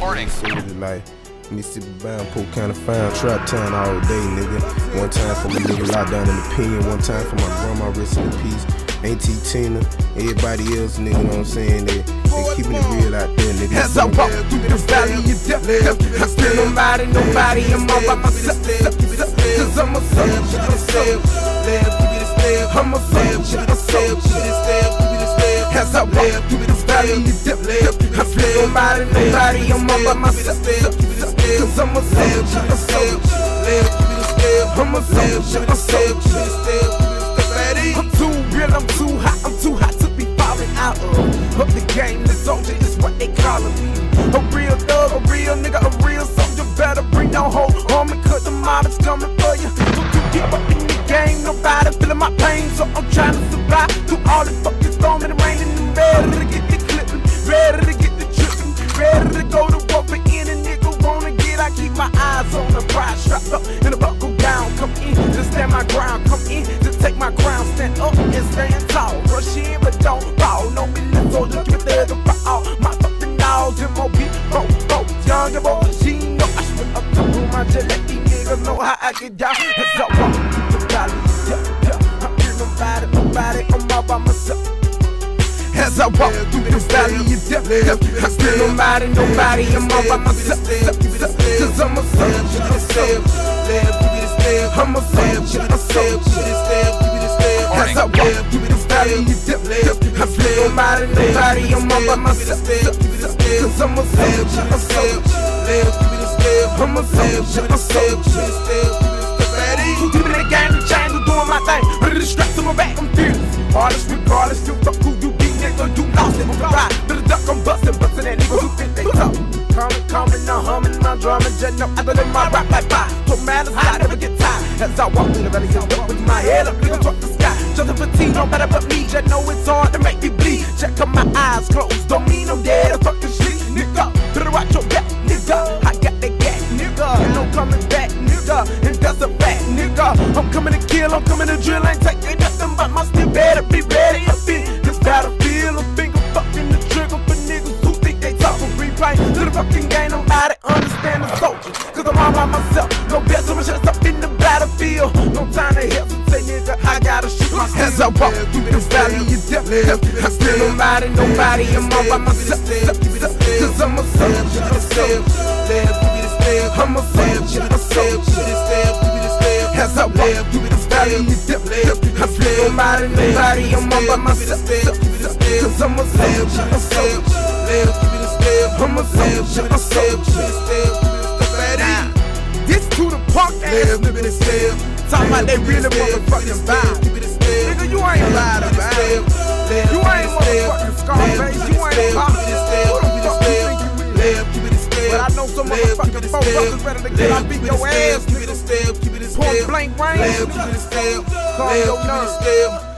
Warning. Like Mississippi bound, Polk County found, trap town all day, nigga. One time for my nigga locked down in the pen, one time for my grandma, rest in peace. Auntie Tina, everybody else, nigga, know what I'm saying? They keeping it real out there, nigga. As I walk through the valley of death, I feel nobody, I'm all by myself. Cause I'm a soldier, I'm a soldier, As I walk through the valley of death, I feel nobody, I'm all by myself. Cause I'm a soldier, I'm a soldier, I'm too real, I'm too hot to be falling out of the game. The soldier is what they calling me. A real thug, a real nigga, a real soldier. Better bring no whole army, cause the mob is coming for you. Don't you give up in the game, nobody feeling my pain, so I'm trying to survive through all the fucking storm and the rain. And I'm ready to get the clipping, ready to get the tripping, ready to go to war for any nigga wanna get. I keep my eyes on the prize, strapped up and the buckle down. Come in to stand my ground, come in to take my crown. Stand up and stand tall, rush in but don't fall. No me little soldier, keep it there for all my fucking dogs. M.O.B. Young and boy, she know I spit up the room. I just let these niggas know how I get down. As I walk through the valley, I feel nobody, I'm all by myself. As I walk through the valley of death, I feel nobody, I'm all by myself. Cause I'm a soldier, I'm a soldier, As I walk through the valley of death, I feel nobody, I'm all by myself. Cause I'm a soldier, I'm a soldier, Deep in the game, the chains are doing my thing. Ready to strap to my back, I'm fearless. Artist regardless, still fuck who you be, nigga. Do lost, nigga, ride. To the duck, I'm bustin' that nigga who think they tough. Coming, I'm humming, I'm drumming, just know I done my rap like pie. Don't matter, I never get tired. As I walk through the valley of death with my head up, nigga, fuck the sky. Just a fatigue, no better but me, just know it's hard to make me bleed. Check out my eyes closed, don't mean I'm dead, I fucking sleep, nigga. Better watch your back, nigga. I got that gat, nigga. Ain't no coming back, nigga. And that's a fact, nigga. I'm coming to kill, I'm coming to drill. Ain't taking nothing but my still better be ready up in this battlefield. I'm finger fucking the trigger for niggas who think they talk and replay. To the fucking game, nobody understand the soldier. Cause I'm all by myself. No best, so much up in the battlefield. No time to hesitate, nigga. I gotta shoot myself. As I walk through the valley of death, I feel nobody, I'm all by myself. Cause I'm a soldier, I'm a soldier, As I walk through this valley of death, I feel nobody, I'm all by myself. Cause I'm a soldier, I'm a soldier, This to the punk ass niggas, talking about they really motherfucking vibe. Nigga, you ain't lied about it. You ain't motherfucking Scarface, you ain't pop. Who the fuck you think you is? But I know some motherfucking folks better to get out beat your ass, nigga. Point blank range, nigga. Call your nerve.